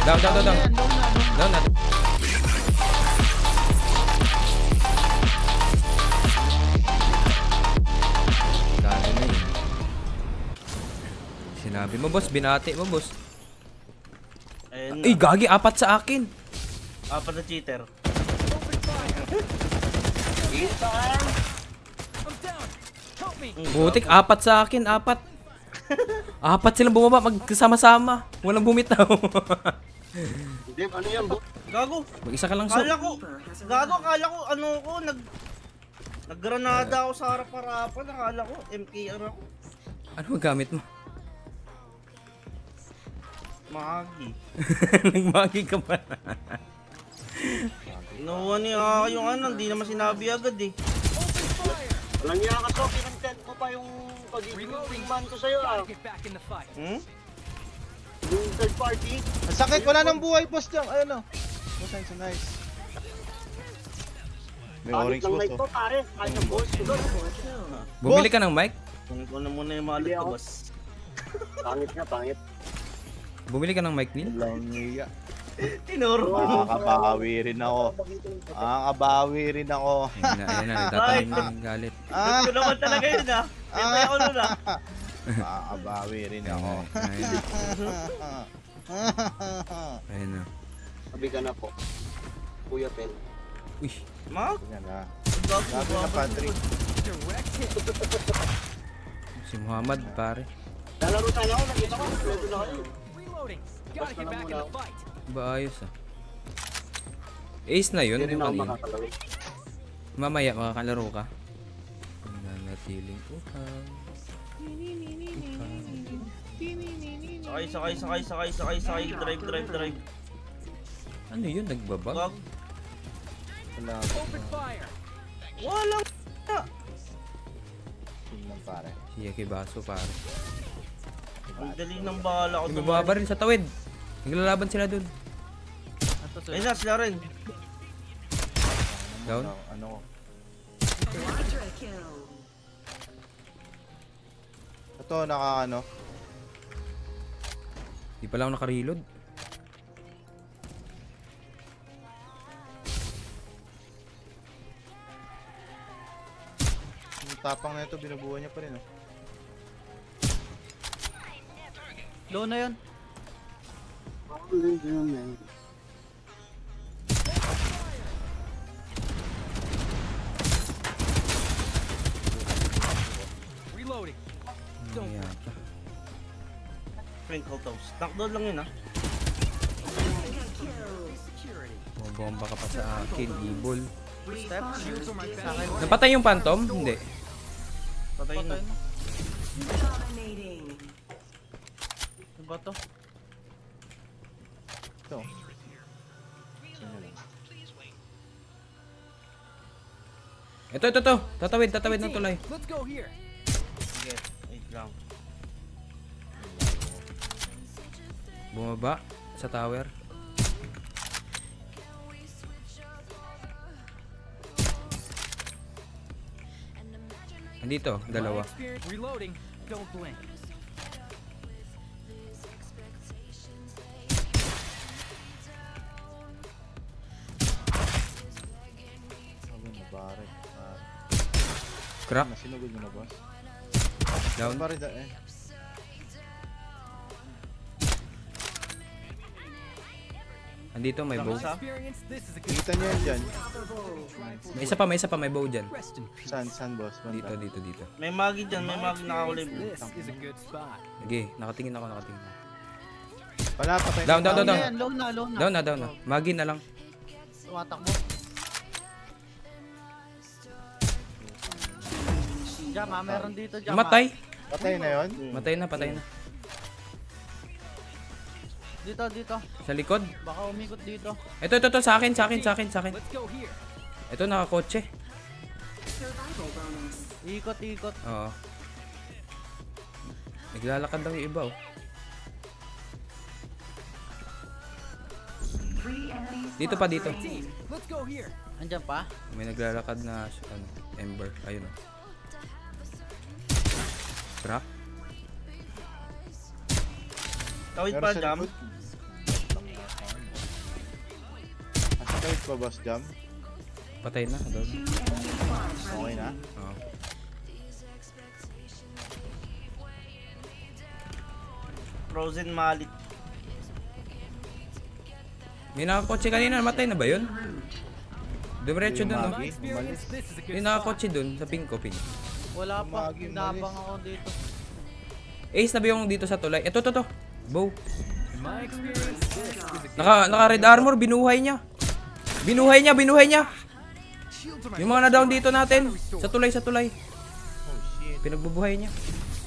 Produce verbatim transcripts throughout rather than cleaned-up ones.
Down, down, down, down. Down na. Dami na eh. Sinabi mo, boss. Binati mo, boss. Ay, gagi. Apat sa akin. Apat na cheater. Butik, apat sa akin. Apat. Apat silang bumaba. Magkasama-sama. Walang bumitaw. Hindi, ano yan, bo? Gago. Mag-isa ka lang, so. Kala ko, gago, kala ko, ano ko, nag... Naggranada ako sa harap-harapan. Nakala ko, M K R ako. Ano gamit mo? Magi. Nagmagi ka pa. Inuha niya yung ano, hindi naman sinabi agad eh. Walang niya ka, so, pinag-tent mo pa yung pagiging man ko sa'yo, ah. Hmm? Yung third party. Ang sakit, wala nang buhay, boss dyan. Ayun o. Boss, nice, nice. May orange, Lang boss, night oh. to, pare. Ay, ng boss. Bumili ka ng mic? Kunin ko na muna yung mga luto, boss. Pangit nga, pangit. Bumili ka ng mic, Neil? Walang niya. Tinuro mo. Makakabawi rin ako. Makakabawi rin ako. Ayun na, ayun na. Nagtatanim na yung galit. Gusto ko naman talaga yun ah. Pintay ako nun ah. Makakabawi rin ako. Ayun na. Ayun na. Sabi ka na po. Kuya Pen. Uy. Mag? Yan na. Gago Gabi na, Patrick. Si Muhammad, pare. Lalaro tayo ako, nakita ko. Pwede na kayo. Gotta get back in the fight. Ba ayos ah. Ace na yun. Hindi rin ako Kanina. makakalaro. Mamaya makakalaro ka. Nanatiling uhaw. Sakay, sakay, sakay, sakay, sakay, sakay. Drive, drive, drive. Ano yun? Nagbabag? Gago. Wala. Open fire. Walang na. Tingnan, pare. Siya kay Baso, pare. Ang dali ng bahala ko. Nagbababa rin sa tawid. Naglalaban sila dun. Ayun na, sila rin. Down? Ano, ano ko? Ito, naka ano? Di pala ako naka-reload. Yung tapang na ito, binubuhay niya pa rin, oh. Low na yun. Reloading. Ano yata? Sprinkle toast. Knockdown lang yun ah. Bumabomba ka pa sa akin, Ibol. Step. Shields are my Sa akin. best. Napatay yung Phantom? Hindi. Patayin na. Patay na. Ano ba to? Ito. Sino lang? Ito, ito, ito. Tatawid, tatawid ng tulay. Let's go here. Sige, wait lang. Bumaba sa tower. Andito, dalawa. My experience- Reloading. Don't blink. Sabi mo, Barek. Ah, Crack. nasinugod mo na, boss? Down. Pare, da eh. Andito, may bow. Isa? Experience. This is a good Kita niyo yan dyan. May isa pa, may isa pa, may bow dyan. rest in peace. Saan, saan, boss? Dito, Banda. dito, dito. May magi dyan, may magi nakakulay blue. This is a good spot. Sige, nakatingin ako, nakatingin ako. Wala, patay. Down, down, Low down, na down. yan. Low na, low na. Down na, down na. Magi na lang. Tumatakbo. Jam ah, meron dito jam ah. Matay. Patay na yun? Matay na, patay na. Dito, dito. Sa likod. Baka umikot dito. Ito, ito, ito. Sa akin, sa akin, sa akin, sa akin. Let's go here. Ito, nakakotse. Ikot, ikot. Oo. Naglalakad lang yung iba, oh. Dito pa, dito. Team, let's go here. Andyan pa? May naglalakad na, ano, Ember. Ayun, oh. Crack. Tawid Pero pa, sa jam. likod, Kahit pa boss jam. Patay na. Doon. Okay na. Oh. Frozen Mallet. May nakakotse kanina, matay na ba yun? Dumiretso Yung dun, no? In my Magi, experience, umalis. this is a good May spot. nakakotse dun, sa pink ko, pink. Wala pa. Magi, Nabang malis. ako dito. Ace na ba yung dito sa tulay? Ito, to, to. Bow. In my experience, this is a good Naka, naka red armor, binuhay niya. Binuhay niya, binuhay niya. shield to my Yung mga na-down dito natin. Sa tulay, sa tulay. Oh shit. Pinagbubuhay niya.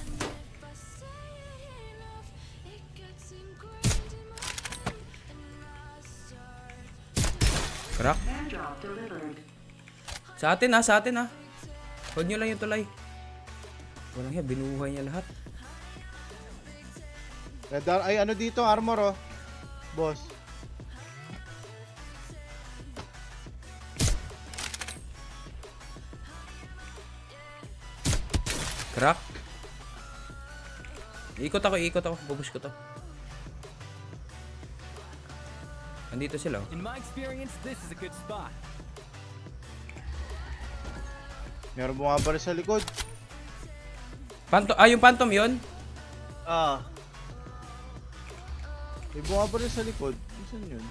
Crack. Sa atin ha, sa atin ha. Hold nyo lang yung tulay. Walang yan, binuhay niya lahat. Red ar- ay ano dito armor oh. Boss. Crack. Ikot ako, ikot ako. Bubush ko to. Andito sila. Oh. In my experience, this is a good spot. Meron bumabalik sa likod. Phantom, ah, yung Phantom yun? Ah. May bumabalik sa likod. Saan yun?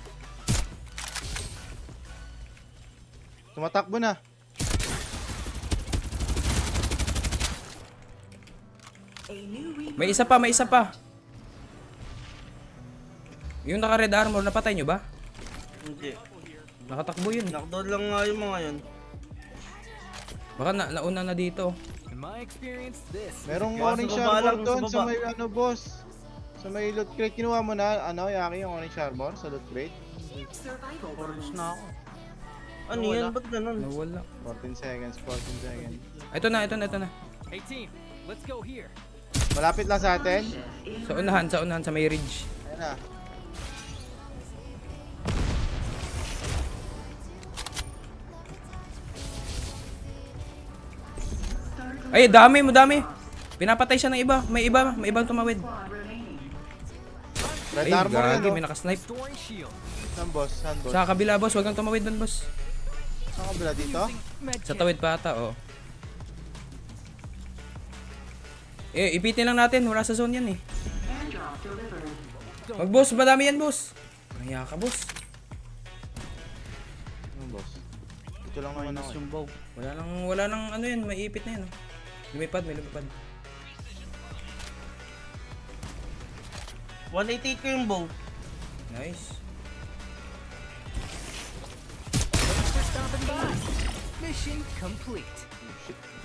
Tumatakbo na. May isa pa, may isa pa. Yung naka red armor, napatay nyo ba? Hindi. Nakatakbo yun. Knockdown lang nga yung mga yun. Baka na, nauna na dito. In my experience, this is a Merong good orange Sa baba armor lang, sa doon sa baba. may ano boss. Sa may loot crate. Kinuha mo na ano Yaki yung orange armor sa loot crate. Orange na ako. Ano Wala. yan? Ba't ganun? Nawala. fourteen seconds, fourteen seconds. Ito na, ito na, ito na. Hey team, let's go here. Malapit lang sa atin. Sa unahan, sa unahan, sa may ridge. Ayan na. Ay, dami mo, dami. Pinapatay siya ng iba. May iba, may ibang tumawid. Red Ay, armor yan gagi, oh. may nakasnipe. Storing shield. Saan boss? Saan boss? Sa kabila, boss. Huwag kang tumawid doon, boss. Saan kabila dito? Med Sa kit. tawid pa ata, oh. Eh, ipitin lang natin. Wala sa zone yan, eh. Wag, boss. Madami yan, boss. Kaya ka, boss. Ano boss? Dito lang naman ako. Yung bow. Wala nang, wala nang ano yan. May ipit na yan, oh. Lumipad, may lumipad. one eighty-eight ko yung bow. Nice. Thanks for stopping by. Mission complete.